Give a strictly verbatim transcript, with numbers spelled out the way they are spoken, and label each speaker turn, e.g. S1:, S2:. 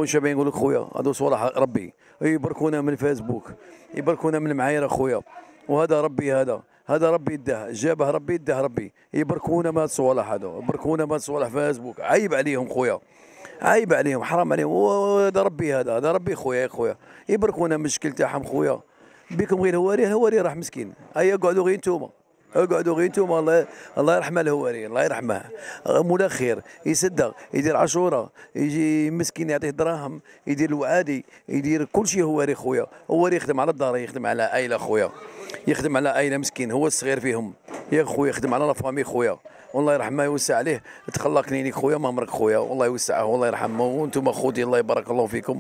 S1: شابين يقول لك خويا هذو صوالح ربي، يبركونا من الفيسبوك، يبركونا من المعايير اخويا، وهذا ربي، هذا هذا ربي يداه، جابه ربي يداه ربي، يبركونا ما الصوالح هذو، يبركونا ما الصوالح فيسبوك، عيب عليهم خويا، عيب عليهم، حرام عليهم، وهذا ربي، هذا هذا ربي خويا يا خويا، يبركونا المشكل تاعهم خويا، بكم غير الهواري، الهواري راح مسكين، هيا قعدوا غير انتوما، اقعدوا غير انتم، الله الله يرحمه الهواري، الله يرحمه، مولا خير يصدق، يدير عاشوره، يجي مسكين يعطيه دراهم، يدير الوعادي، يدير كل شيء هواري خويا، هواري يخدم على الدار، يخدم على عائله خويا، يخدم على عائله مسكين، هو الصغير فيهم يا خويا، يخدم على لافامي خويا، والله يرحمه يوسع عليه، تخلى كلينيك خويا، ما عمرك خويا، والله يوسعه والله يرحمه، وانتم اخوتي الله يبارك الله فيكم.